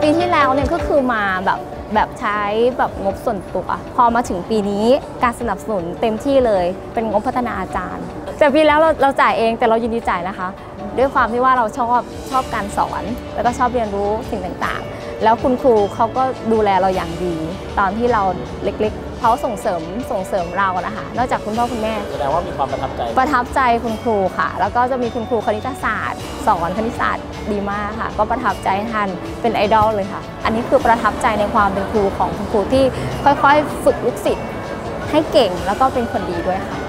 ปีที่แล้วเนี่ยก็คือมาแบบใช้แบบงบส่วนตัวพอมาถึงปีนี้การสนับสนุนเต็มที่เลยเป็นงบพัฒนาอาจารย์แต่ปีแล้วเราจ่ายเองแต่เรายินดีจ่ายนะคะด้วยความที่ว่าเราชอบการสอนแล้วก็ชอบเรียนรู้สิ่งต่างๆแล้วคุณครูเขาก็ดูแลเราอย่างดีตอนที่เราเล็กๆเขาส่งเสริมเรานะคะนอกจากคุณพ่อคุณแม่แสดงว่ามีความประทับใจคุณครูค่ะแล้วก็จะมีคุณครูคณิตศาสตร์สอนคณิตศาสตร์ดีมากค่ะก็ประทับใจท่านเป็นไอดอลเลยค่ะอันนี้คือประทับใจในความเป็นครูของคุณครูที่ค่อยๆฝึกลูกศิษย์ให้เก่งแล้วก็เป็นคนดีด้วยค่ะ